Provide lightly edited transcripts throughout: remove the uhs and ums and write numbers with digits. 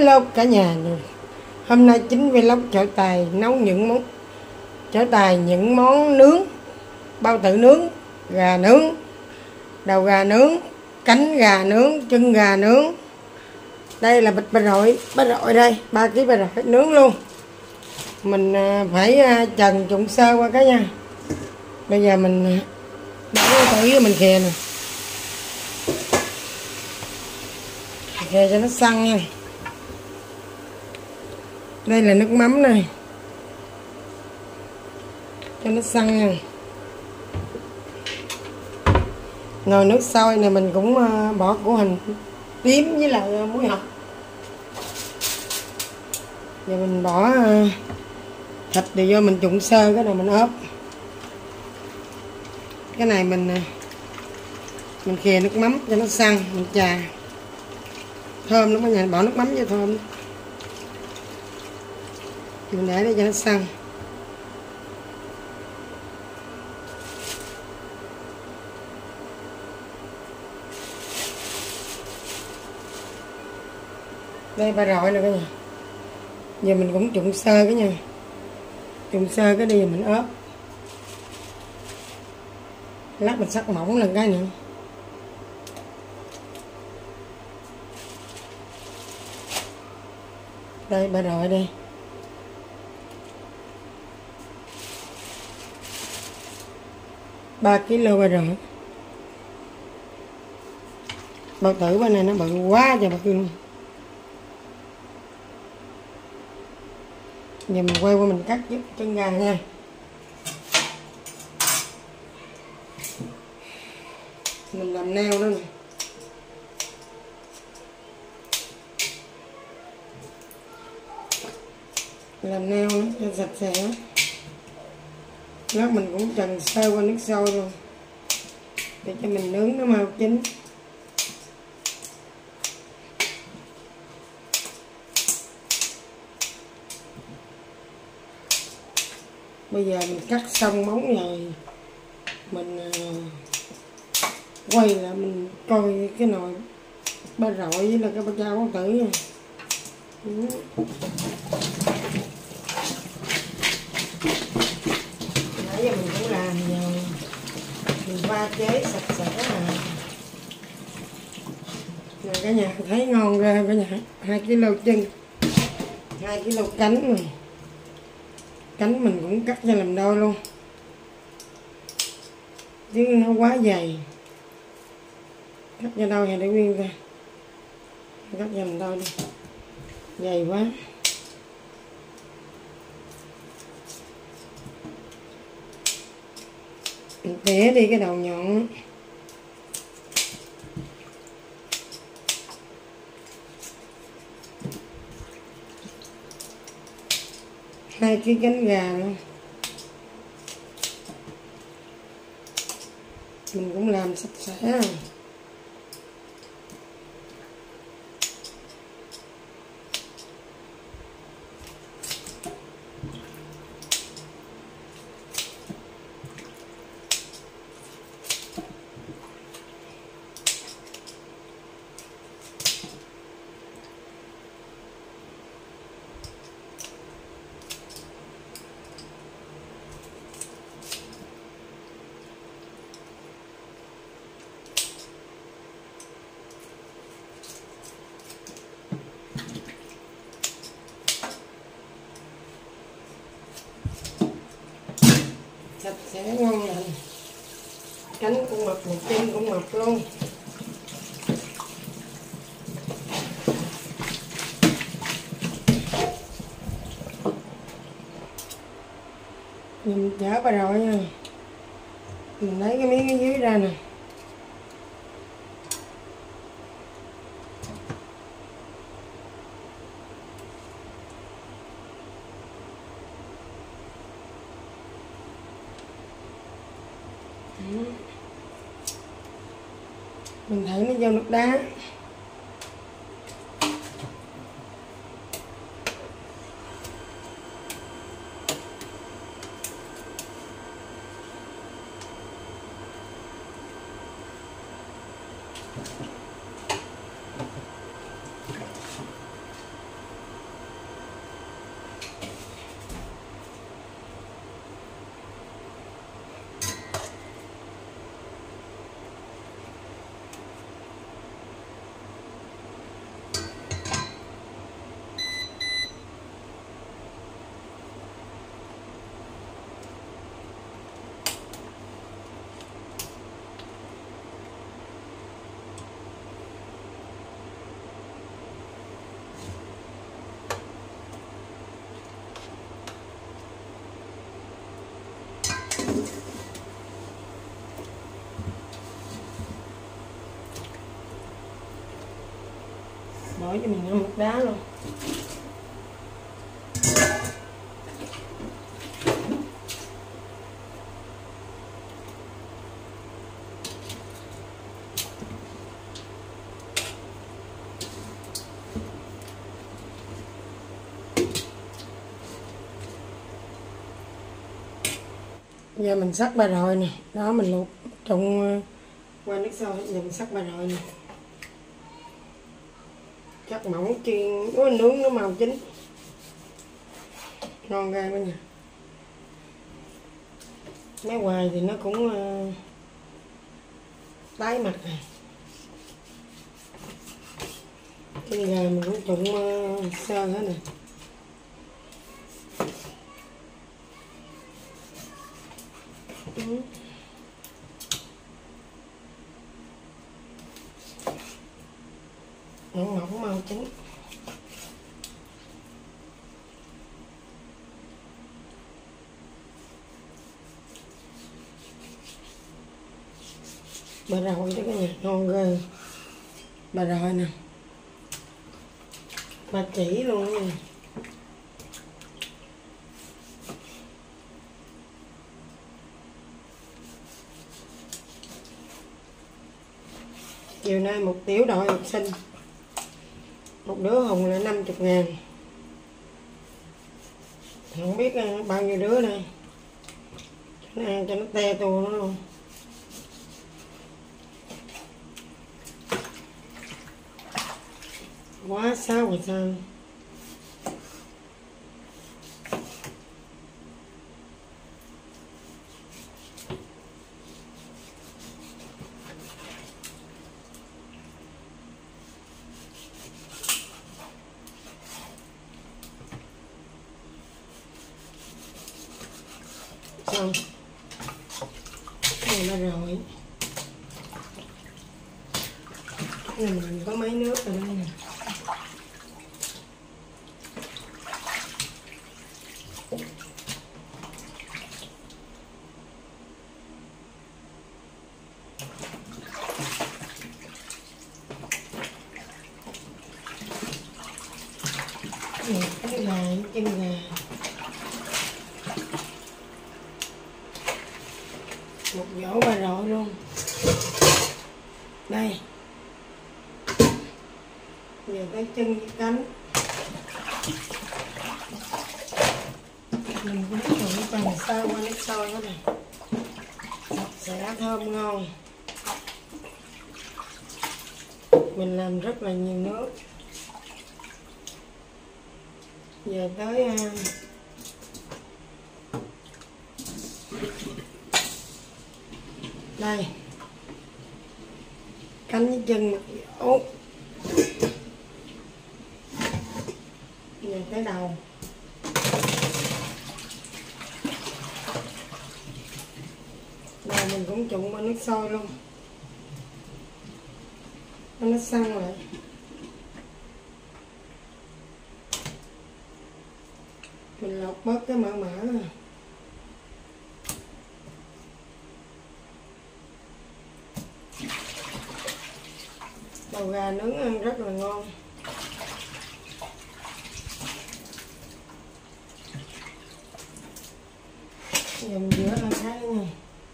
Hello cả nhà nè. Hôm nay chính vlog trở tài nấu những món nướng, bao tử nướng, gà nướng, đầu gà nướng, cánh gà nướng, chân gà nướng. Đây là bịch ba rọi đây, 3 kg ba rọi nướng luôn. Mình phải trần trụng sơ qua cái nha. Bây giờ mình bỏ bao tử mình khè nè. Khè cho nó săn nha. Đây là nước mắm này, cho nó săn nha. Nồi nước sôi này mình cũng bỏ củ hành tím với lại muối hột. Giờ mình bỏ thịt để vô mình trụng sơ, cái này mình ốp. Cái này mình khè nước mắm cho nó săn, mình chà thơm lắm cả nhà, bỏ nước mắm cho thơm. Mình để đây cho nó săn. Đây ba rọi nè cả nhà. Giờ mình cũng trụng sơ cái nha. Trụng sơ cái đi rồi mình ốp. Lát mình sắc mỏng lên cái nữa. Đây ba rọi đây. Ba kg ba rọi. Bao tử bên này nó bự quá trời bự luôn. Giờ mình quay qua mình cắt giúp chân gà nha. Mình làm neo đó nè. Làm neo nó cho sạch sẽ. Lát mình cũng trần sơ qua nước sôi luôn để cho mình nướng nó mau chín. Bây giờ mình cắt xong móng rồi mình quay lại mình coi cái nồi ba rọi với là cái ba chao bao tử nha. Nãy giờ mình cũng làm rồi, mình pha chế sạch sẽ nè cả nhà, thấy ngon ra cả nhà. 2 kg chân, 2 kg cánh này. Cánh mình cũng cắt ra làm đôi luôn chứ nó quá dày. Cắt ra đôi hay để nguyên ra, cắt ra làm đôi đi, dày quá. Mình tỉa đi cái đầu nhọn. Hai cái cánh gà luôn mình cũng làm sạch sẽ. Sạch sẽ ngon lành. Cánh cũng mập, một chân cũng mập luôn. Mình chở ba rọi nha. Mình lấy cái miếng ở dưới ra nè. Mình thử nó vô nước đá. Bỏ cho mình một đá luôn. Giờ mình sắc ba rồi nè, đó mình luộc trụng qua nước sôi. Giờ mình sắc ba rồi nè, chắc mỏng chiên nướng nó màu chín ngon ghê quá nha. Mấy hoài thì nó cũng tái mặt này. Chân gà mình cũng trụng sơ hết nè. Mỏng mỏng màu trắng. Bà rọi đó cả nhà, ngon ghê. Bà rọi nè, bà chỉ luôn nha. Chiều nay một tiểu đội học sinh, một đứa Hùng là 50.000. Không biết bao nhiêu đứa đây, cho nó ăn cho nó te tua nó luôn. Quá sao rồi sao. Xong này là rồi. Này mình có mấy nước ở đây nè. Cái gà, chân gà, một dỗ bà rọi luôn. Đây, giờ tới chân với cánh. Mình cũng trụng bằng sơ qua nước sôi đó này, sẽ thơm ngon. Mình làm rất là nhiều nước. Giờ tới đây, cánh với chân một dỗ. Giờ tới đầu. Đầu mình cũng trụng qua nước sôi luôn, nó săn lại. Mình lọc bớt cái mỡ rồi. Đầu gà nướng ăn rất là ngon. Giờ mình rửa ra thái này.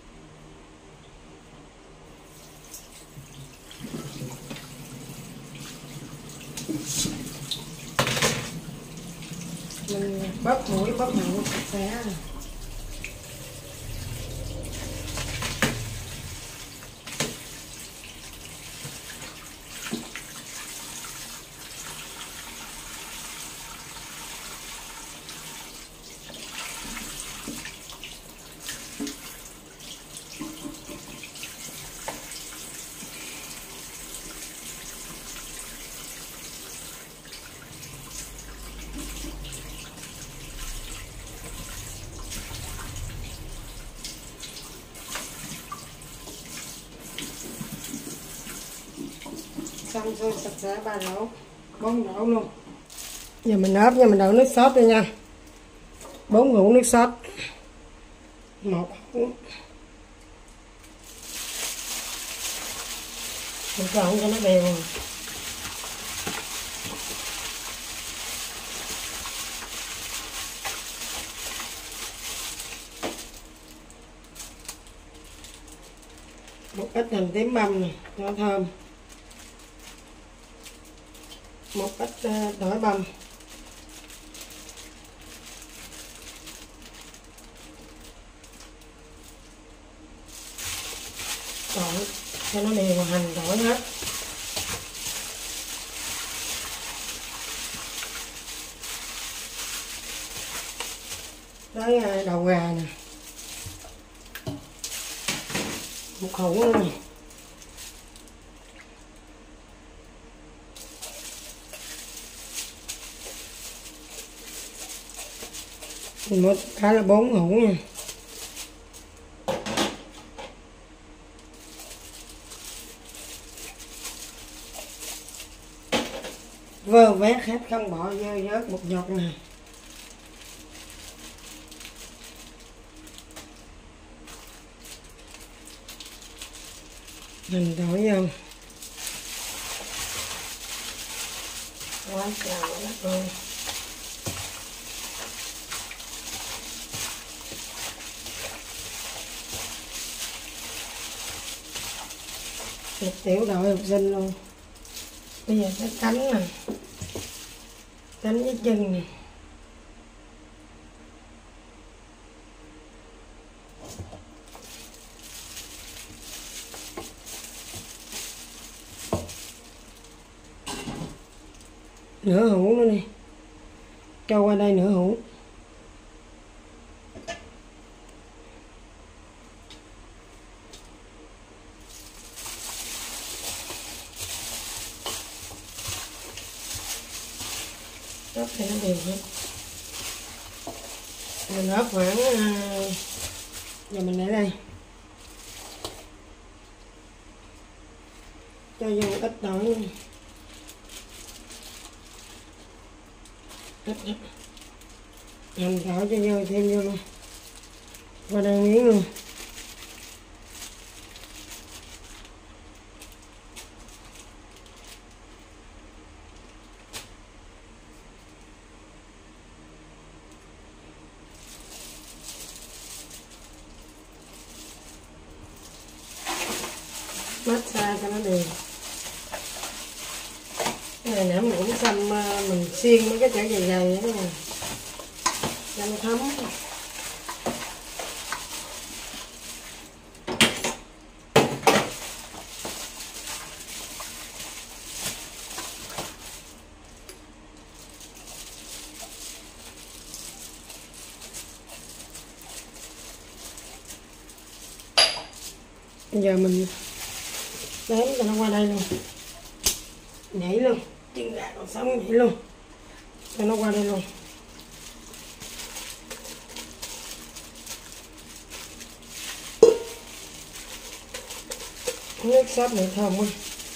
Mình bóp mũi bóp họng sạch sẽ. Xong rồi sạch sẽ 3 đổ, 4 đổ luôn. Giờ mình ốp nha, mình đổ nước sốt đi nha. 4 muỗng nước sốt. một hũ. Mình trộn cho nó đều. Một ít hành tím băm này cho nó thơm, một ít tỏi băm, trộn cho nó đều hành tỏi hết. Tới đầu gà nè, một hũ nữa nè. Mình mua cả là 4 hũ nha. Vơ vét hết, không bỏ dơ dớt một giọt này. Mình đổi vô. Quá trời đất ơi. Một tiểu đội học sinh luôn. Bây giờ cái cánh nè, cánh với chân nè. Nửa hũ nữa đi, cho qua đây nửa hũ. Ớt thì nó đều hết. Mình ớt khoảng giờ mình để đây, cho vô một ít tỏi luôn. Ít hành tỏi cho vô, thêm vô luôn, qua đây miếng luôn. Massage cho nó đều. Cái này nè mình cũng xăm, mình xiên mấy cái chảo dày dày đó nè cho nó thấm. Bây giờ mình đếm cho nó qua đây luôn, nhảy luôn, chân gà còn sống nhảy luôn, cho nó qua đây luôn. Nước sốt này thơm quá,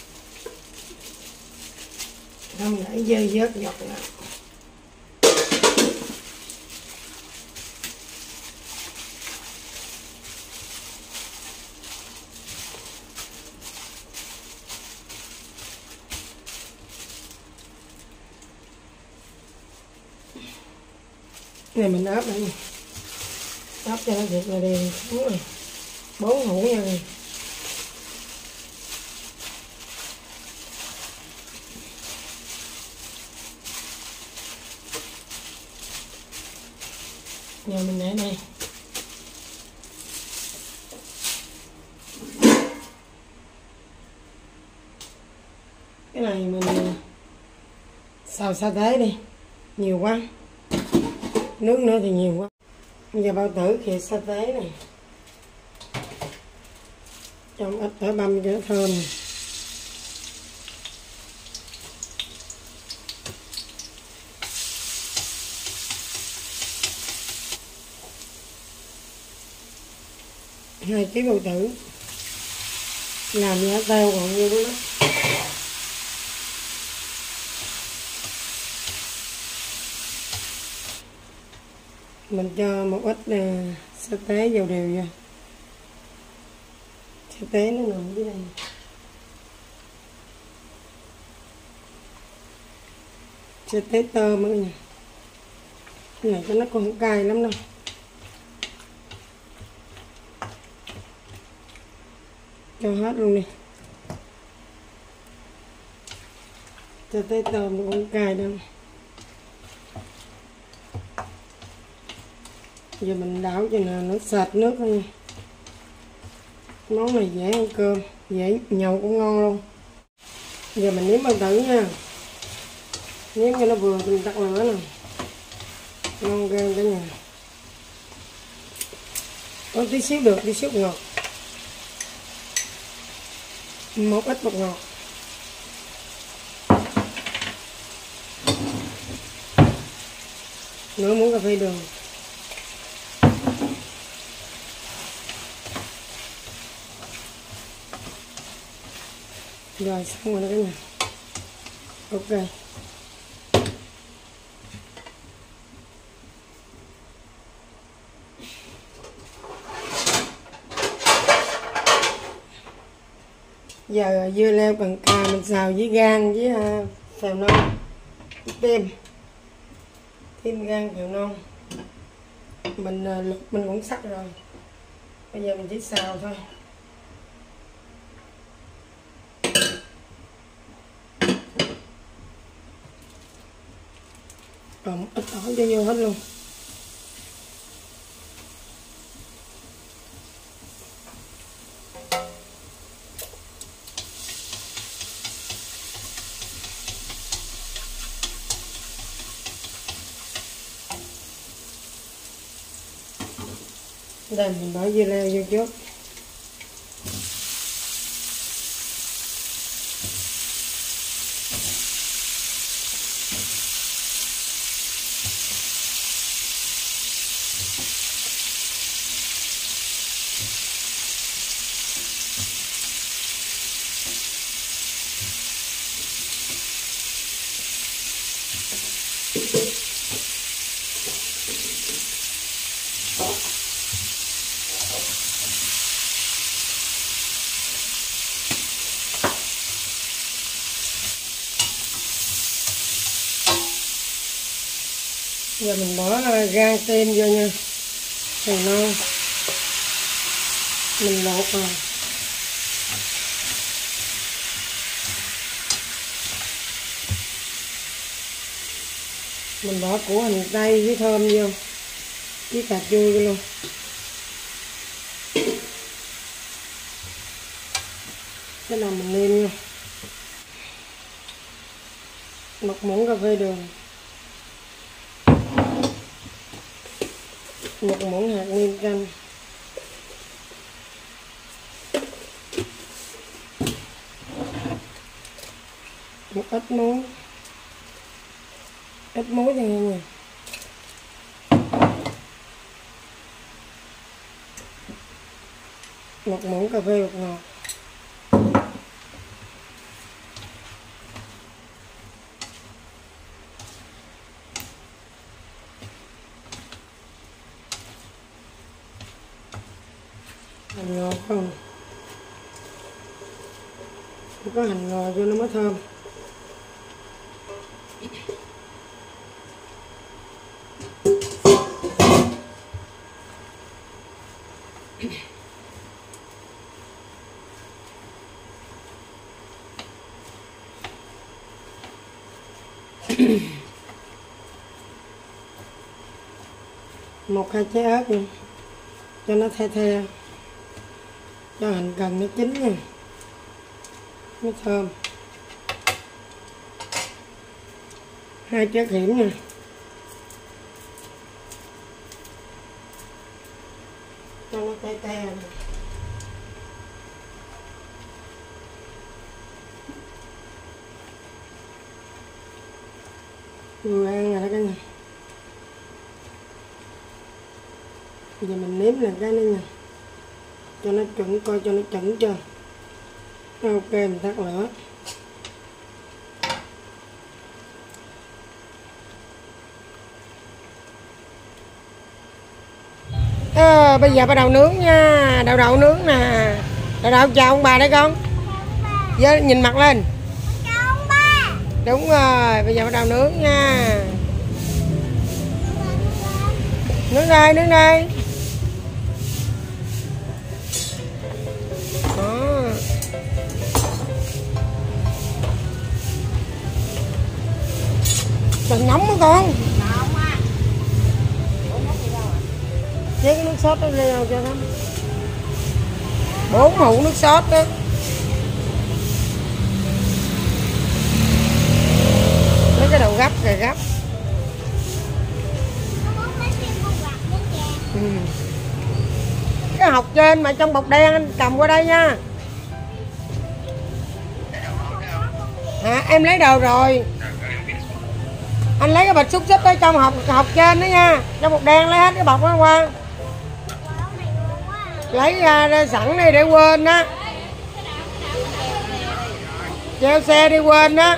không để dơ dớt giọt nào. Này mình ốp đây, ốp cho nó thiệt là đều xuống rồi. 4 hũ nha này. Giờ mình để đây. Cái này mình xào sa tế đi, nhiều quá, nước nữa thì nhiều quá. Bây giờ bao tử kìa sa tế này, trong ít tỏi băm cho nó thơm. Hai ký bao tử làm giá teo còn nhiêu đó. Mình cho một ít sa tế vào đều vô. Sa tế nó nằm dưới đây. Sa tế tôm nữa nha. Cái này cho nó không cay lắm đâu. Cho hết luôn đi. Sa tế tôm nó không cay đâu. Giờ mình đảo cho nó sệt nước thôi nha. Món này dễ ăn cơm, dễ nhậu cũng ngon luôn. Giờ mình nếm bao tử nha. Nếm cho nó vừa mình tắt lửa nè. Ngon ghê cả nhà. Có tí xíu được, tí xíu ngọt. Một ít bột ngọt. Nửa muỗng cà phê đường. Rồi xong rồi đó cả nhà. Ok. Giờ dưa leo cần cà mình xào với gan với xào non, với thêm gan xào non. Mình luộc mình cũng sắc rồi. Bây giờ mình chỉ xào thôi. Còn ít tỏi cho vô hết luôn. Đây mình bỏ dưa leo vô trước. Giờ mình bỏ gan thêm vô nha. Thì non mình lột rồi. Mình bỏ củ hành tây với thơm vô, với cà chua vô luôn. Cái đầu mình nêm vô. Một muỗng cà phê đường. Một muỗng hạt nêm canh. Một ít muối. Ít muối thôi nha. Một muỗng cà phê bột ngọt. Hành ngò không? Có hành ngò cho nó mới thơm. Một hai trái ớt nha, cho nó the the, cho hành cần nó chín nha, nó thơm. Hai trái hiểm nha, cho nó the the. Vừa ăn rồi đó cả nhà. Bây giờ mình nếm lại cái nữa nha, cho nó chuẩn, coi cho nó chuẩn chưa. Ok, mình tắt lửa. Bây giờ bắt đầu nướng nha. Đậu nướng nè. Đậu chào ông bà đấy con. Với nhìn mặt lên. Đúng rồi, bây giờ bắt đầu nướng nha. Nướng đây, nướng đây. Đó. Đừng nóng đó con. Chế cái nước sốt đó lên cho nó. 4 hũ nước sốt đó. Lấy cái đầu gấp rồi gấp. Cái hộp trên mà trong bọc đen anh cầm qua đây nha. Hả, em lấy đồ rồi. Anh lấy cái bịch xúc xích ở trong hộp trên đó nha. Trong bọc đen lấy hết cái bọc đó qua. Lấy ra sẵn đi để quên đó. Treo xe đi quên đó.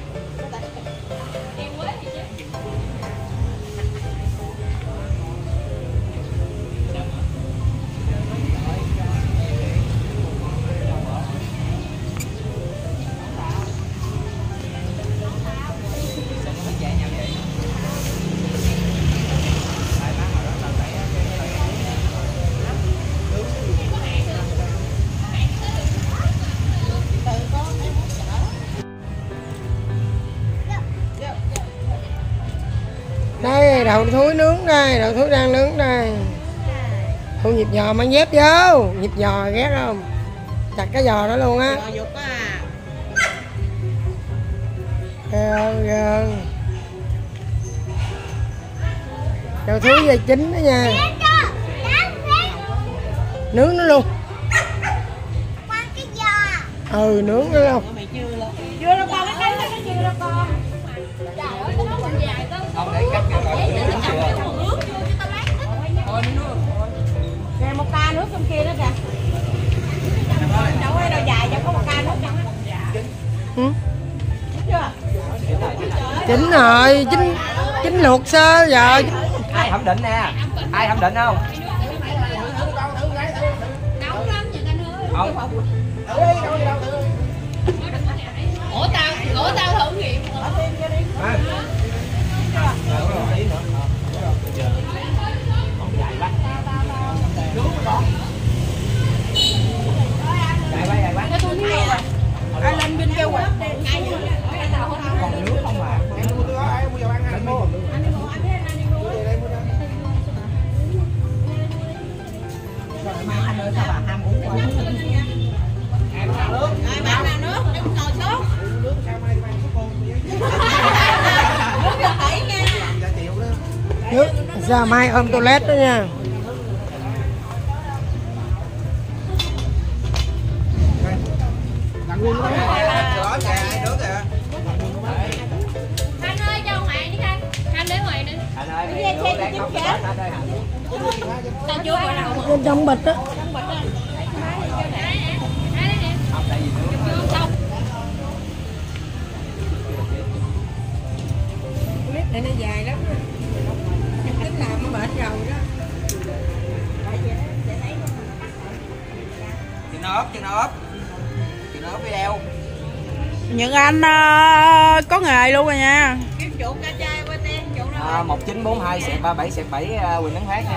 Đây đậu thúi nướng đây, đậu thúi đang nướng đây. Thu nhịp giò mang dép vô, nhịp giò ghét không? Chặt cái giò đó luôn á. Gơn. Đậu thúi giờ chín đó nha. Nướng nó luôn. Ừ, nướng nó luôn. Chưa đâu con, cái cánh nó chưa đâu con. Không để cắt kìa một ca nước trong kia đó kìa. Đâu ấy đâu dài cho có một ca nước trong đó. Chưa? Chín rồi, chín luộc sơ rồi. ai thẩm định nè, ai thẩm định không? Không. Ủa tao thử nghiệm. Anh lên bên kêu quạt. Còn nước không mà. Anh ơi sao bà ham uống quá. Rồi bạn nào nước, em ngồi xuống. Nước cho kỹ nha. Nước ra mai ôm toilet đó nha. Anh ơi cho Hoàng đi Khanh. Khanh để Hoàng đi. Anh ơi, nước đang không hết anh ơi. Tao chưa gọi nào mà. Bên trong bịch á. Không tại vì nước Clip này nó dài lắm. Tính làm nó bệt rồi đó. chân ốp video. Những anh có nghề luôn rồi nha. Kiếm chủ cá trai qua tên chủ đâu. 1942 37 Quỳnh Tấn Phát nha.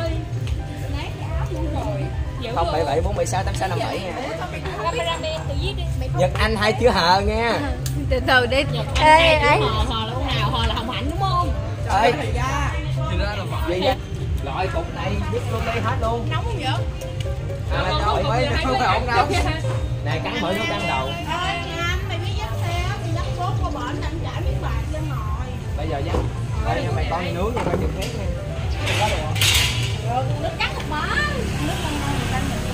077 476 8657 nha. Cameraman tự viết đi. Nhật Anh 2 chữ hờ nha. Từ từ đi. Ê hò là con nào? Hò là Hồng Hạnh đúng không? Ơi. Gì vậy? Loại cục này biết luôn đây hết luôn. Nóng không vậy? Trời ơi, không phải ổn đâu. Này cắn mỗi nước ăn đầu. Mày biết dắt xe thì dắt cốt qua bển anh trả miếng bạc cho ngồi. Bây giờ dắt. Đây cho mày con đi nướng nha, mày chụp hết nha. Có được không? Nước cắt một bó. Nước con ngon người ta mình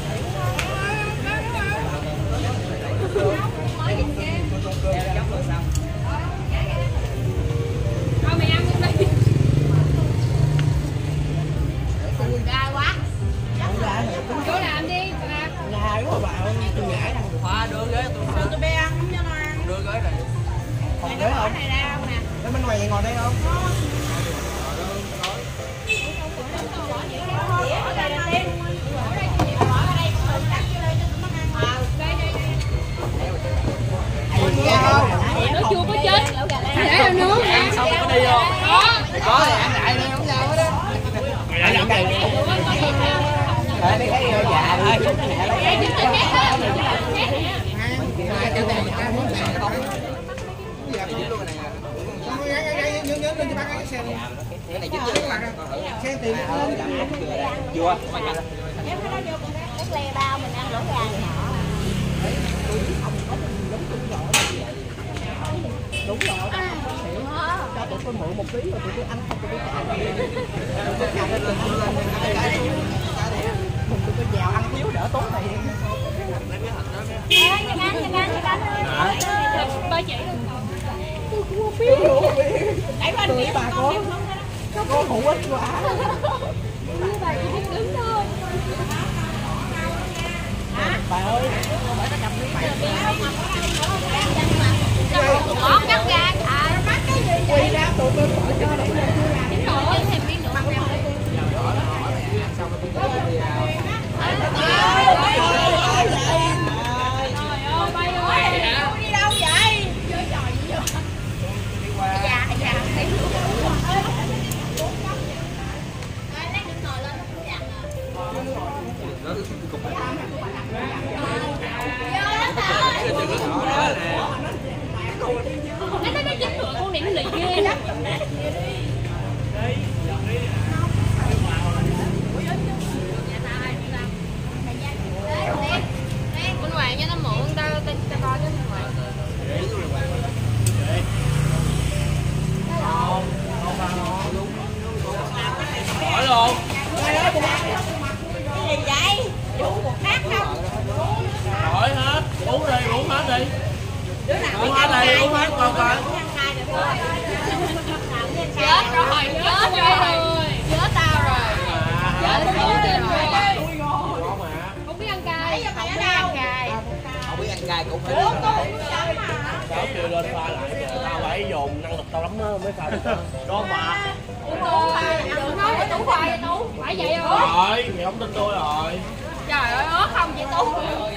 Thôi mày ăn luôn đi. gai quá. Chỗ làm đi. Nhà đúng rồi bà ơi, tôi nhảy nè. Khoa đưa ghế tôi. Tụi bé ăn không cho nó ăn. Đưa ghế này. Còn ghế không? Này ra không nè. Để bên ngoài ngồi đây không? Thôi Đi thấy già đi. Chưa. Cái le bao mình ăn lỗ gà nhỏ. Đúng rồi. Cho tụi tôi mượn một tí rồi tụi tôi ăn không tụi tôi trả. Tụi tôi vào ăn thiếu đỡ tốn tiền. Ba chị Đẩy bên kia bà Có hữu ích quá. bà chỉ biết đứng thôi. Bà ơi, không phải nó cầm nước mày. Ngón cắt ra. Quay ra tụi tôi bỏ cho nó. Nổi thêm miếng nữa. đi đâu vậy? Nó chính thượng con này nó lì ghê đó. Bên ngoài cho nó mượn tao coi cái bên ngoài. Hỏi luôn. Cái gì vậy? Vụ một khác không? Hỏi hết. Uống hết đi. Uống hết đi, uống hết coi coi. Chết rồi. Chết tao rồi. Chết rồi. Không biết ăn cay. Không biết ăn cay. Không biết ăn cay cũng phải. Tao kêu lên pha lại, tao phải dùng năng lực tao lắm mới pha được. Đó mà. Đừng nói là Tú khoai vậy Tú. Phải vậy không? Rồi, mày không tin tôi rồi. Trời ơi, ớt không vậy Tú.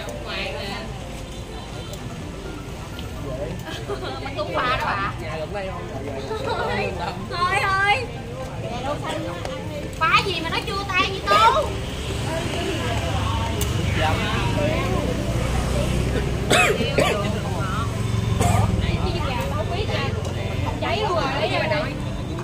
Mà Tú pha đó bà. Nhà gần đây không? Thôi. Phá gì mà nó chua tay vậy Tú? Cháy luôn rồi, lấy ra đây.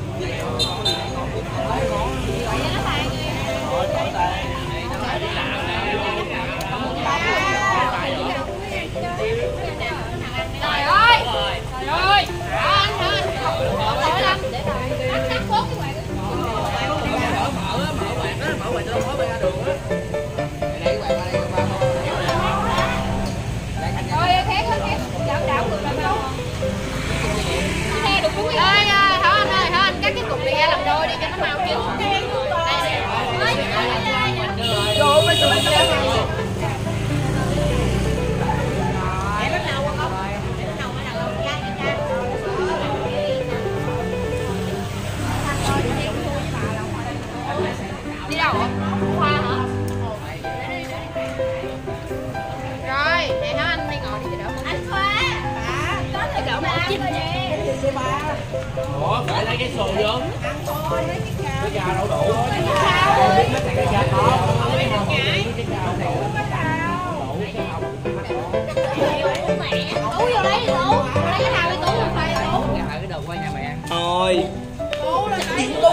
Trời ơi! Anh cắt cốt cái ngoài. Mở quẹt nó mới ra đường á. Rồi khét đảo ngược lại đâu. Xe được cuối. Ơi Thảo Anh cắt cái cục này ra làm đôi đi cho nó mau kêu. Vô mấy tụi Đi đâu hả? Hoa hả? Rồi, để hả anh đi ngồi đi cho đỡ. Anh Khoa. Có thể đỡ một chích nè. Ủa, phải lấy cái xù vô. Cái gà đậu đủ. Cái gà to. Tú vô lấy đi Tú. Lấy cái nào đi Tú, không phải Tú. Cái đầu qua nhà mẹ. Thôi. Tú là cái Tú.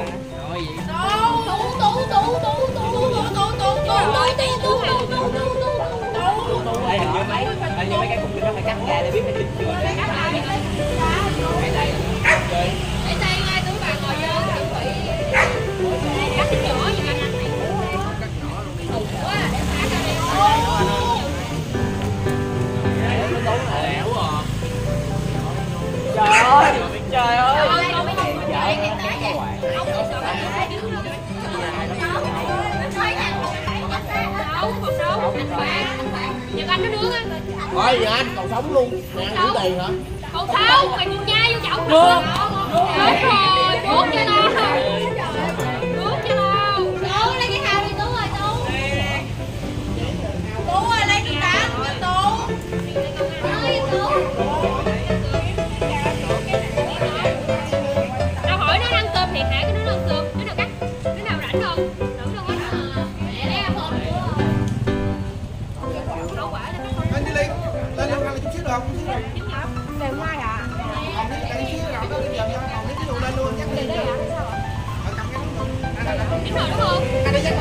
Đây hình như mấy cái cục nó phải cắt ra để biết nó chín chưa. Để tay ngay Tú bà ngồi vô chuẩn bị cắt cái nhỏ như anh này. Thùng quá để phá ra đây. Trời ơi. Con mấy người vậy thì tả vậy. Ông chỉ sợ hai đứa nó đâu, anh phạt. Nhưng anh nó nướng á. Thôi giờ anh còn sống luôn. Mẹ ăn đủ tiền hả? Còn không, mày cùng nhai vô chậu được. Chết rồi, đốt cho tao. Đốt cho tao. Tú lấy cái hào đi Tú ơi Tú. Tú ơi lấy cái đá cho Tú. Ơi Tú. Tao hỏi nó ăn cơm thiệt hả? Cái nó ăn cơm, đứa nào cắt, đứa nào rảnh không? Rảnh không á. Để Đều mai à? Đúng rồi đúng không? Ê, đi.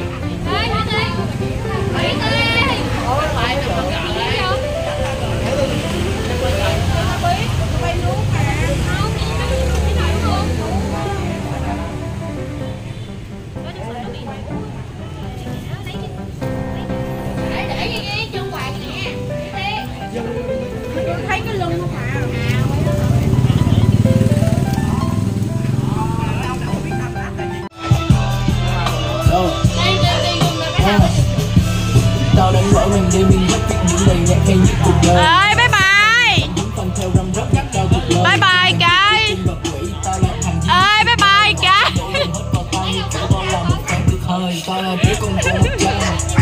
Thấy cái lưng không à? Tao đang gọi mình để mình viết những lời nhạc hay nhất cuộc đời. Ơi bye bye. Bye bye cái. Ơi bye bye cái. Tao là đứa con của một cha.